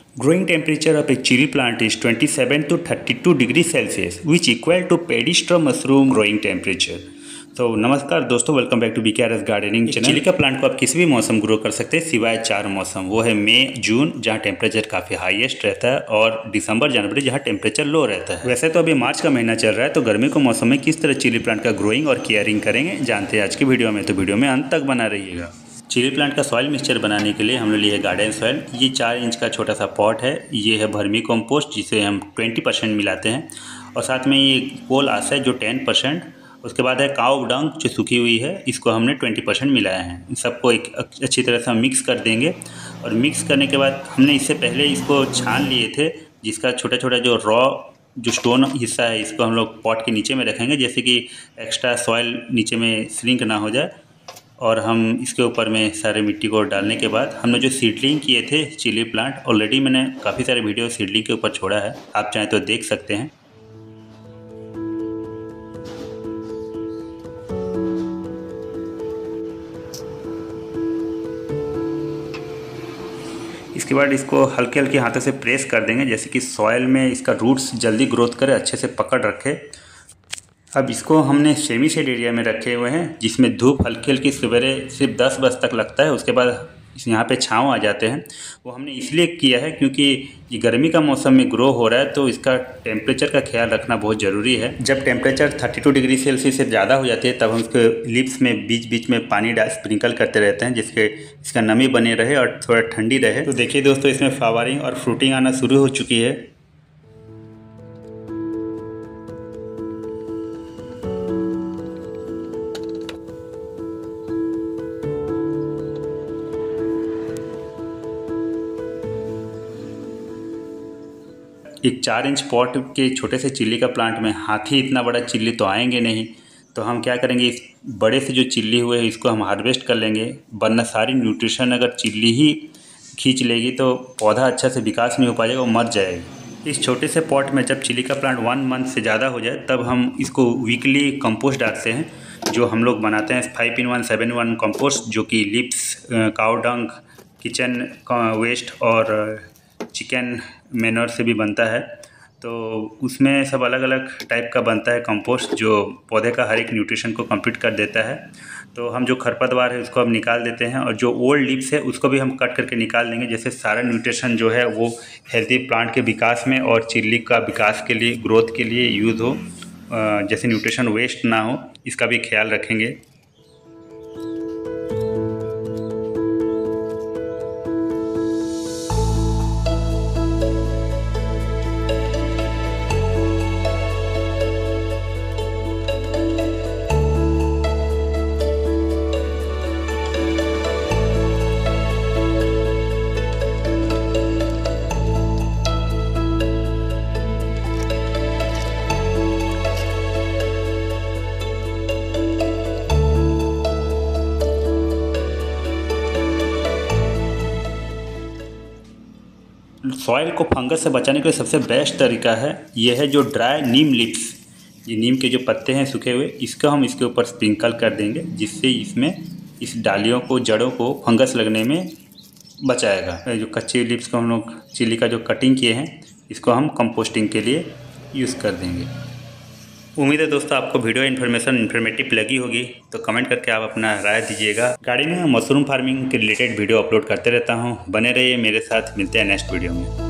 Growing temperature of a chili plant is 27 to 32 degrees Celsius, which equal to pedestal mushroom growing temperature. तो नमस्कार दोस्तों, welcome back to BKRS gardening channel. Chilli का plant को आप किसी भी मौसम ग्रो कर सकते हैं सिवाय 4 मौसम। वो है मई जून जहाँ टेम्परेचर काफ़ी हाईएस्ट रहता है, और दिसंबर जनवरी जहाँ टेम्परेचर लो रहता है। वैसे तो अभी मार्च का महीना चल रहा है, तो गर्मी के मौसम में किस तरह चिली प्लांट का ग्रोइंग और केयरिंग करेंगे जानते हैं आज की वीडियो में। तो वीडियो में अंत तक बना रहिएगा। चिली प्लांट का सॉइल मिक्सचर बनाने के लिए हम लोग लिए है गार्डन सॉइल। ये 4 इंच का छोटा सा पॉट है। ये है वर्मी कंपोस्ट जिसे हम 20% मिलाते हैं, और साथ में ये कोल आस है जो 10%। उसके बाद है काऊ डंग जो सूखी हुई है, इसको हमने 20% मिलाया है। इन सबको एक अच्छी तरह से हम मिक्स कर देंगे, और मिक्स करने के बाद हमने इससे पहले इसको छान लिए थे, जिसका छोटा छोटा जो रॉ जो स्टोन हिस्सा है इसको हम लोग पॉट के नीचे में रखेंगे, जैसे कि एक्स्ट्रा सॉइल नीचे में श्रिंक ना हो जाए। और हम इसके ऊपर में सारे मिट्टी को डालने के बाद हमने जो सीडलिंग किए थे चिली प्लांट, ऑलरेडी मैंने काफ़ी सारे वीडियो सीडलिंग के ऊपर छोड़ा है, आप चाहें तो देख सकते हैं। इसके बाद इसको हल्के हल्के हाथों से प्रेस कर देंगे, जैसे कि सॉइल में इसका रूट्स जल्दी ग्रोथ करे, अच्छे से पकड़ रखे। अब इसको हमने सेमी शेड एरिया में रखे हुए हैं, जिसमें धूप हल्की हल्की सवेरे सिर्फ 10 बजे तक लगता है, उसके बाद यहाँ पे छाँव आ जाते हैं। वो हमने इसलिए किया है क्योंकि ये गर्मी का मौसम में ग्रो हो रहा है, तो इसका टेम्परेचर का ख्याल रखना बहुत ज़रूरी है। जब टेम्परेचर 32 डिग्री सेल्सियस से ज़्यादा हो जाती है, तब हम उसके लिप्स में बीच बीच में पानी स्प्रिंकल करते रहते हैं, जिसके इसका नमी बने रहे और थोड़ा ठंडी रहे। तो देखिए दोस्तों, इसमें फ्लावरिंग और फ्रूटिंग आना शुरू हो चुकी है। एक 4 इंच पॉट के छोटे से चिल्ली का प्लांट में हाथी इतना बड़ा चिल्ली तो आएंगे नहीं, तो हम क्या करेंगे, इस बड़े से जो चिल्ली हुए हैं इसको हम हार्वेस्ट कर लेंगे, वरना सारी न्यूट्रिशन अगर चिल्ली ही खींच लेगी तो पौधा अच्छा से विकास नहीं हो पाएगा, वो मर जाएगा। इस छोटे से पॉट में जब चिल्ली का प्लांट 1 मंथ से ज़्यादा हो जाए, तब हम इसको वीकली कंपोस्ट डालते हैं, जो हम लोग बनाते हैं 5-in-1 7-in-1 कंपोस्ट, जो कि लिप्स, काऊ डंग, किचन वेस्ट और चिकन मैन्योर से भी बनता है। तो उसमें सब अलग अलग टाइप का बनता है कंपोस्ट, जो पौधे का हर एक न्यूट्रिशन को कंप्लीट कर देता है। तो हम जो खरपतवार है उसको अब निकाल देते हैं, और जो ओल्ड लीव्स है उसको भी हम कट करके निकाल देंगे, जैसे सारा न्यूट्रिशन जो है वो हेल्दी प्लांट के विकास में और चिल्ली का विकास के लिए, ग्रोथ के लिए यूज़ हो, जैसे न्यूट्रिशन वेस्ट ना हो, इसका भी ख्याल रखेंगे। सॉइल को फंगस से बचाने के लिए सबसे बेस्ट तरीका है, ये है जो ड्राई नीम लिप्स, ये नीम के जो पत्ते हैं सूखे हुए, इसका हम इसके ऊपर स्प्रिंकल कर देंगे, जिससे इसमें इस डालियों को, जड़ों को फंगस लगने में बचाएगा। जो कच्चे लिप्स को हम लोग चिली का जो कटिंग किए हैं, इसको हम कंपोस्टिंग के लिए यूज़ कर देंगे। उम्मीद है दोस्तों आपको वीडियो इन्फॉर्मेटिव लगी होगी, तो कमेंट करके आप अपना राय दीजिएगा। गार्डनिंग में मशरूम फार्मिंग के रिलेटेड वीडियो अपलोड करते रहता हूँ, बने रहिए मेरे साथ, मिलते हैं नेक्स्ट वीडियो में।